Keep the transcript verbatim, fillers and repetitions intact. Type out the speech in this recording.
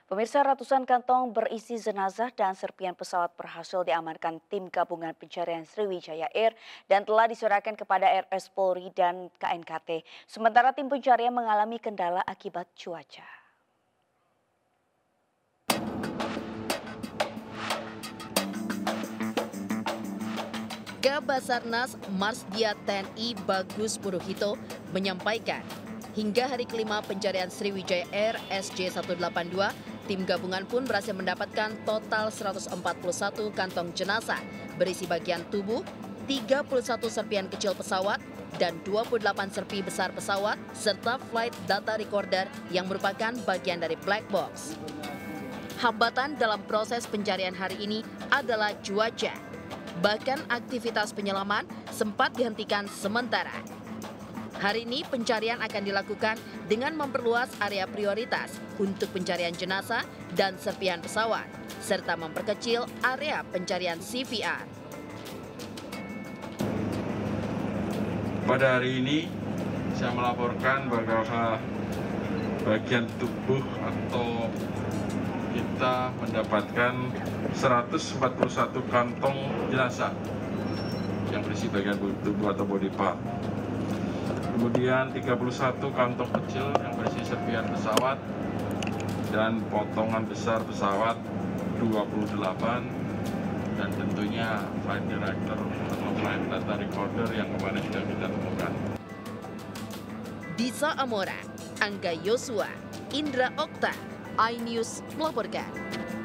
Pemirsa, ratusan kantong berisi jenazah dan serpian pesawat berhasil diamankan tim gabungan pencarian Sriwijaya Air dan telah diserahkan kepada R S Polri dan K N K T. Sementara tim pencarian mengalami kendala akibat cuaca. Kabasarnas Marsdia T N I Bagus Puruhito menyampaikan, hingga hari kelima pencarian Sriwijaya Air S J seratus delapan puluh dua, tim gabungan pun berhasil mendapatkan total seratus empat puluh satu kantong jenazah berisi bagian tubuh, tiga puluh satu serpian kecil pesawat, dan dua puluh delapan serpi besar pesawat, serta flight data recorder yang merupakan bagian dari black box. Hambatan dalam proses pencarian hari ini adalah cuaca. Bahkan aktivitas penyelaman sempat dihentikan sementara. Hari ini pencarian akan dilakukan dengan memperluas area prioritas untuk pencarian jenazah dan serpihan pesawat, serta memperkecil area pencarian C P R. Pada hari ini saya melaporkan bahwa bagian tubuh atau kita mendapatkan seratus empat puluh satu kantong jenazah yang berisi bagian tubuh atau body part. Kemudian tiga puluh satu kantong kecil yang berisi serpihan pesawat dan potongan besar pesawat dua puluh delapan, dan tentunya flight director atau flight data recorder yang kemarin sudah kita temukan. Disa Amora, Angga Yosua, Indra Okta, iNews melaporkan.